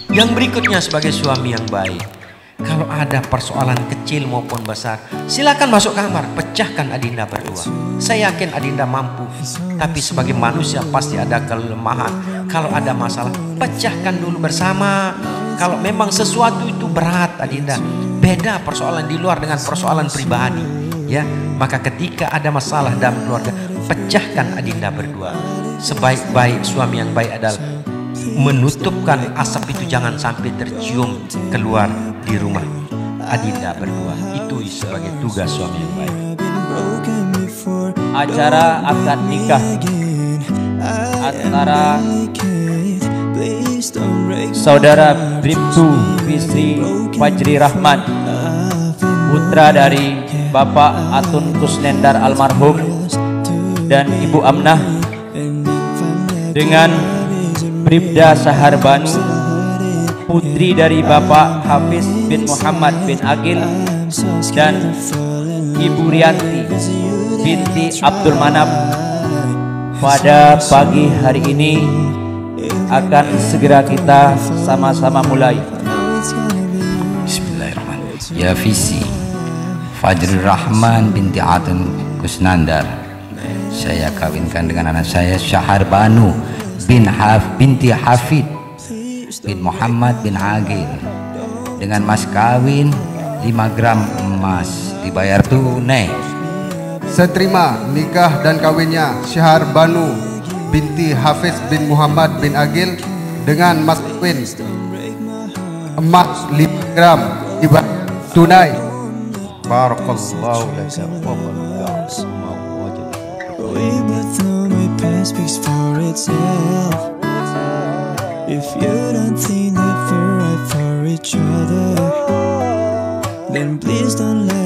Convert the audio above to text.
Yang berikutnya sebagai suami yang baik, kalau ada persoalan kecil maupun besar, silakan masuk kamar, pecahkan Adinda berdua. Saya yakin Adinda mampu, tapi sebagai manusia pasti ada kelemahan. Kalau ada masalah, pecahkan dulu bersama. Kalau memang sesuatu itu berat Adinda, beda persoalan di luar dengan persoalan pribadi, ya. Maka ketika ada masalah dalam keluarga, pecahkan Adinda berdua. Sebaik-baik suami yang baik adalah menutupkan asap itu jangan sampai tercium keluar di rumah Adinda berdua. Itu sebagai tugas suami yang baik. Acara akad nikah antara Saudara Bribtu Fisri Fajri Rahman, putra dari Bapak Atun Kusnendar almarhum, dan Ibu Amnah, dengan Bribda Sahar Banu, putri dari Bapak Hafiz bin Muhammad bin Agil, dan Ibu Rianti binti Abdul Manap. Pada pagi hari ini akan segera kita sama-sama mulai. Bismillahirrahmanirrahim. Ya Fisi Fajri Rahman binti Atun Kusnandar, saya kawinkan dengan anak saya Syahar Banu binti Hafid bin Muhammad bin Agil, dengan mas kawin 5 gram emas dibayar tunai. Seterima nikah dan kawinnya Syahar Banu binti Hafiz bin Muhammad bin Agil dengan mas kawin emas 5 gram dibayar tunai. Barakallahu laka wa If you don't think that we're right for each other, then please don't let